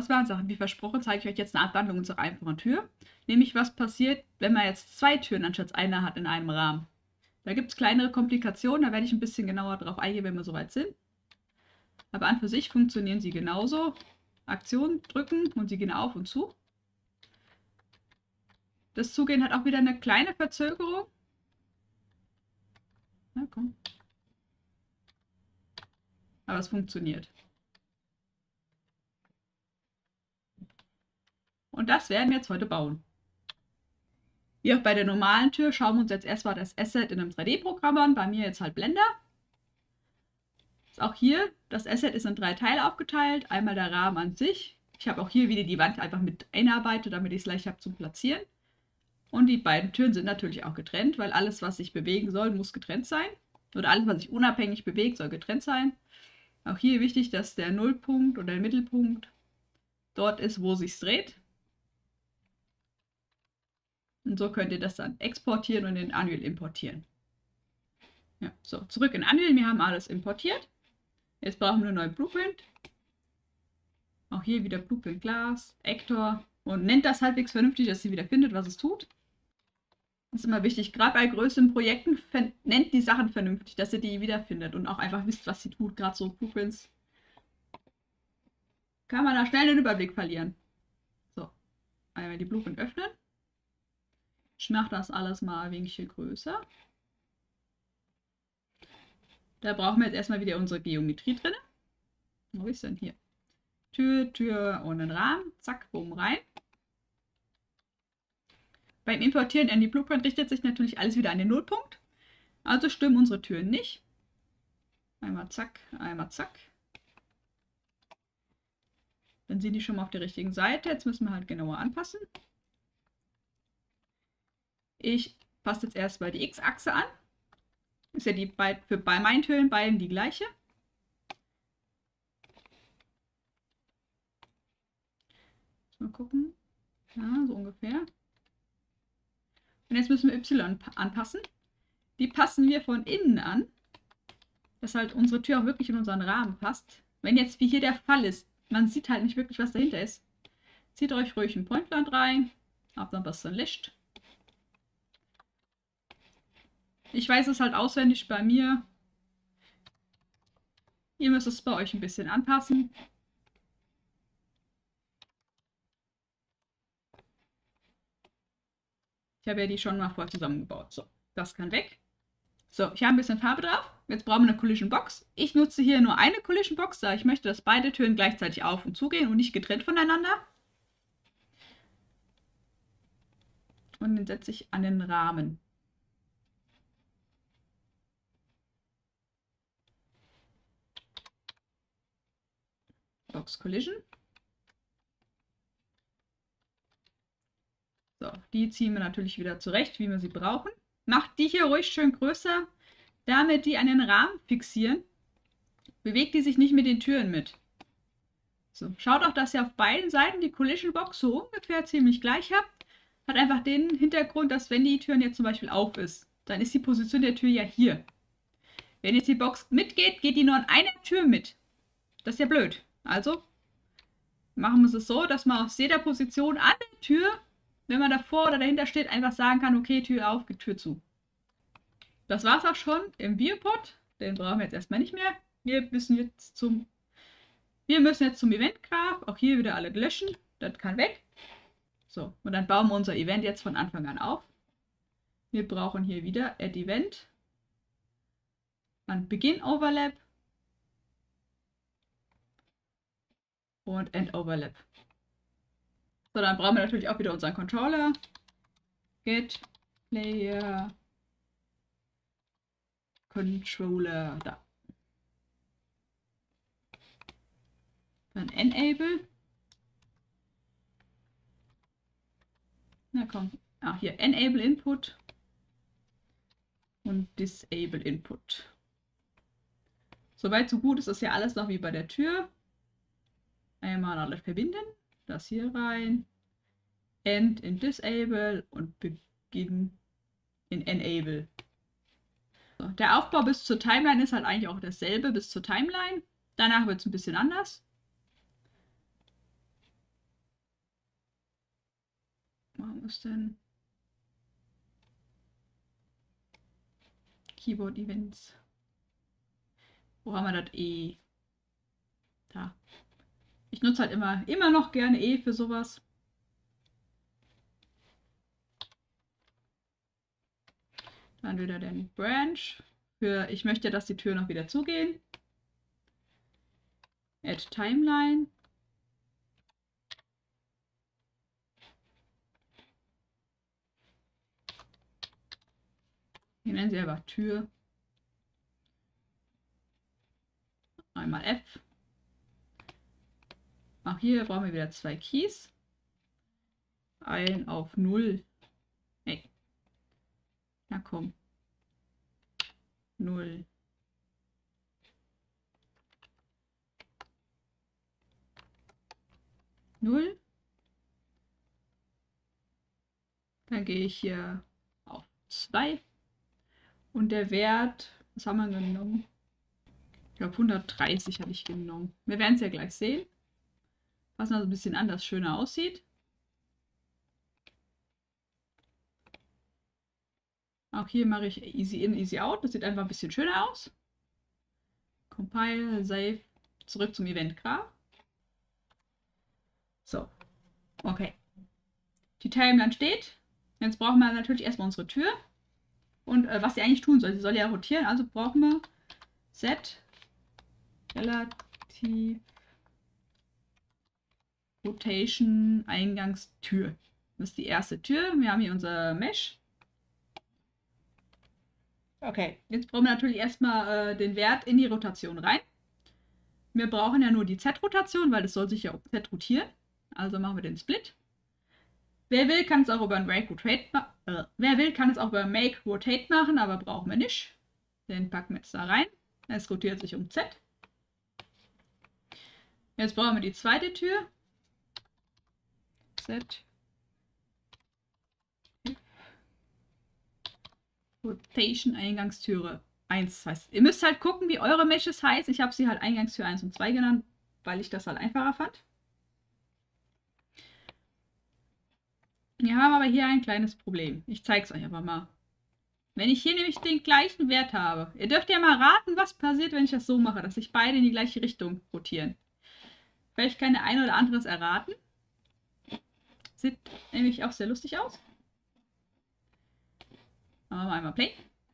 das waren Sachen. Wie versprochen zeige ich euch jetzt eine Abwandlung zur einfachen Tür. Nämlich was passiert, wenn man jetzt 2 Türen anstatt einer hat in einem Rahmen. Da gibt es kleinere Komplikationen, da werde ich ein bisschen genauer drauf eingehen, wenn wir soweit sind. Aber an für sich funktionieren sie genauso. Aktion drücken und sie gehen auf und zu. Das Zugehen hat auch wieder eine kleine Verzögerung. Na komm. Aber es funktioniert. Und das werden wir jetzt heute bauen. Wie auch bei der normalen Tür schauen wir uns jetzt erstmal das Asset in einem 3D-Programm an. Bei mir jetzt halt Blender. Auch hier, das Asset ist in 3 Teile aufgeteilt. Einmal der Rahmen an sich. Ich habe auch hier wieder die Wand einfach mit einarbeitet, damit ich es leicht habe zum Platzieren. Und die beiden Türen sind natürlich auch getrennt, weil alles, was sich bewegen soll, muss getrennt sein. Oder alles, was sich unabhängig bewegt, soll getrennt sein. Auch hier wichtig, dass der Nullpunkt oder der Mittelpunkt dort ist, wo sich dreht. Und so könnt ihr das dann exportieren und in Unreal importieren. Ja, so, zurück in Unreal. Wir haben alles importiert. Jetzt brauchen wir einen neuen Blueprint. Auch hier wieder Blueprint Glass, Actor. Und nennt das halbwegs vernünftig, dass ihr wieder findet, was es tut. Das ist immer wichtig. Gerade bei größeren Projekten nennt die Sachen vernünftig, dass ihr die wiederfindet und auch einfach wisst, was sie tut. Gerade so Blueprints. Kann man da schnell den Überblick verlieren. So, einmal die Blueprint öffnen. Ich mache das alles mal ein wenig größer. Da brauchen wir jetzt erstmal wieder unsere Geometrie drin. Wo ist denn hier? Tür, Tür und einen Rahmen. Zack, boom, rein. Beim Importieren in die Blueprint richtet sich natürlich alles wieder an den Nullpunkt. Also stimmen unsere Türen nicht. Einmal zack, einmal zack. Dann sind die schon mal auf der richtigen Seite. Jetzt müssen wir halt genauer anpassen. Ich passe jetzt erstmal die X-Achse an. Ist ja die für bei meinen Türen beiden die gleiche. Mal gucken. Ja, so ungefähr. Und jetzt müssen wir Y anpassen. Die passen wir von innen an, dass halt unsere Tür auch wirklich in unseren Rahmen passt. Wenn jetzt wie hier der Fall ist, man sieht halt nicht wirklich, was dahinter ist. Zieht euch ruhig ein Pointland rein, habt dann was dann Licht. Ich weiß es halt auswendig bei mir. Ihr müsst es bei euch ein bisschen anpassen. Ich habe ja die schon mal vorher zusammengebaut. So, das kann weg. So, ich habe ein bisschen Farbe drauf. Jetzt brauchen wir eine Collision Box. Ich nutze hier nur eine Collision Box, da ich möchte, dass beide Türen gleichzeitig auf und zugehen und nicht getrennt voneinander. Und den setze ich an den Rahmen. Box Collision. So, die ziehen wir natürlich wieder zurecht, wie wir sie brauchen. Macht die hier ruhig schön größer, damit die an den Rahmen fixieren. Bewegt die sich nicht mit den Türen mit. So, schaut auch, dass ihr auf beiden Seiten die Collision Box so ungefähr ziemlich gleich habt. Hat einfach den Hintergrund, dass wenn die Tür jetzt zum Beispiel auf ist, dann ist die Position der Tür ja hier. Wenn jetzt die Box mitgeht, geht die nur an einer Tür mit. Das ist ja blöd. Also machen wir es so, dass man aus jeder Position an der Tür, wenn man davor oder dahinter steht, einfach sagen kann, okay, Tür auf, Tür zu. Das war's auch schon im Viewport. Den brauchen wir jetzt erstmal nicht mehr. Wir müssen jetzt zum Event Graph. Auch hier wieder alle löschen. Das kann weg. So, und dann bauen wir unser Event jetzt von Anfang an auf. Wir brauchen hier wieder Add Event. Dann Begin Overlap. Und End Overlap. So, dann brauchen wir natürlich auch wieder unseren Controller. Get Player Controller da. Dann Enable. Na komm. Ah, hier Enable Input und Disable Input. Soweit so gut ist das ja alles noch wie bei der Tür. Einmal alles verbinden. Das hier rein. End in Disable und Begin in Enable. So, der Aufbau bis zur Timeline ist halt eigentlich auch dasselbe bis zur Timeline. Danach wird es ein bisschen anders. haben wir es denn? Keyboard Events. Wo haben wir das E? Da. Ich nutze halt immer noch gerne E für sowas. Dann wieder den Branch. Für ich möchte, dass die Türen noch wieder zugehen. Add Timeline. Wir nennen sie einfach Tür. Einmal F. Auch hier brauchen wir wieder 2 Keys. Ein auf 0. Hey. Na komm. 0. Dann gehe ich hier auf 2. Und der Wert, was haben wir genommen? Ich glaube 130 habe ich genommen. Wir werden es ja gleich sehen, was noch ein bisschen anders schöner aussieht. Auch hier mache ich Easy In, Easy Out. Das sieht einfach ein bisschen schöner aus. Compile, Save, zurück zum Event Graph. So, okay. Die Timeline steht. Jetzt brauchen wir natürlich erstmal unsere Tür. Und was sie eigentlich tun soll, sie soll ja rotieren, also brauchen wir Set Relativ Rotation Eingangstür. Das ist die erste Tür. Wir haben hier unser Mesh. Okay, jetzt brauchen wir natürlich erstmal den Wert in die Rotation rein. Wir brauchen ja nur die Z-Rotation, weil das soll sich ja um Z rotieren. Also machen wir den Split. Wer will, kann es auch über ein Make Rotate machen, aber brauchen wir nicht. Den packen wir jetzt da rein. Es rotiert sich um Z. Jetzt brauchen wir die zweite Tür. Z. Rotation Eingangstüre 1 heißt. Ihr müsst halt gucken, wie eure Meshes heißen. Ich habe sie halt Eingangstür 1 und 2 genannt, weil ich das halt einfacher fand. Wir haben aber hier ein kleines Problem. Ich zeige es euch aber mal. Wenn ich hier nämlich den gleichen Wert habe, ihr dürft ja mal raten, was passiert, wenn ich das so mache, dass sich beide in die gleiche Richtung rotieren. Vielleicht kann der eine oder andere es erraten. Sieht nämlich auch sehr lustig aus. Machen wir einmal Play.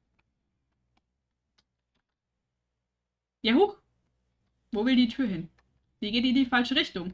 Ja, hoch. Wo will die Tür hin? Die geht in die falsche Richtung.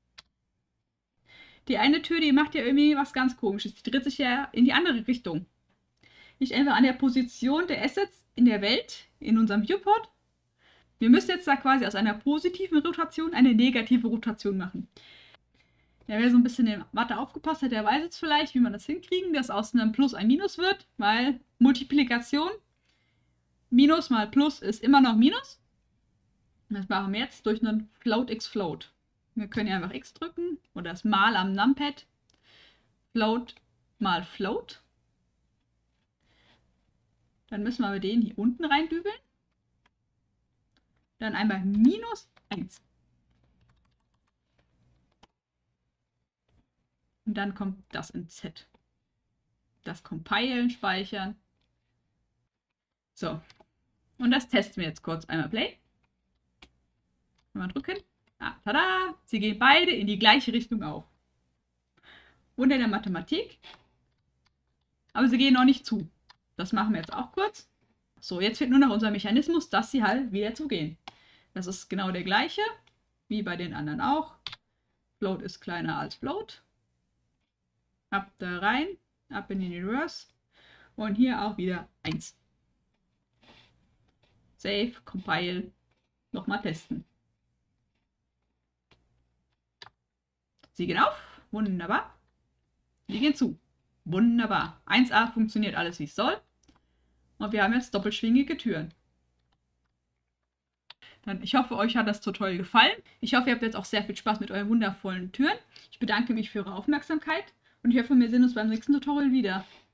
Die eine Tür, die macht ja irgendwie was ganz Komisches. Die dreht sich ja in die andere Richtung. Nicht einfach an der Position der Assets in der Welt, in unserem Viewport. Wir müssen jetzt da quasi aus einer positiven Rotation eine negative Rotation machen. Ja, wer so ein bisschen in Mathe aufgepasst hat, der weiß jetzt vielleicht, wie man das hinkriegen, dass aus einem Plus ein Minus wird, weil Multiplikation, Minus mal Plus ist immer noch Minus. Das machen wir jetzt durch einen Float x Float. Wir können ja einfach x drücken oder das Mal am Numpad. Float mal Float. Dann müssen wir den hier unten reindübeln. Dann einmal minus 1. Und dann kommt das in Z. Das Compilen, speichern. So. Und das testen wir jetzt kurz. Einmal Play. Mal drücken. Ah, tada! Sie gehen beide in die gleiche Richtung auf. Wunder der Mathematik. Aber sie gehen noch nicht zu. Das machen wir jetzt auch kurz. So, jetzt fehlt nur noch unser Mechanismus, dass sie halt wieder zugehen. Das ist genau der gleiche, wie bei den anderen auch. Float ist kleiner als Float. Ab da rein, ab in den Reverse. Und hier auch wieder 1. Save, Compile, nochmal testen. Sie gehen auf, wunderbar. Sie gehen zu, wunderbar. 1a funktioniert alles, wie es soll. Und wir haben jetzt doppelschwingige Türen. Dann, ich hoffe, euch hat das Tutorial gefallen. Ich hoffe, ihr habt jetzt auch sehr viel Spaß mit euren wundervollen Türen. Ich bedanke mich für eure Aufmerksamkeit und ich hoffe, wir sehen uns beim nächsten Tutorial wieder.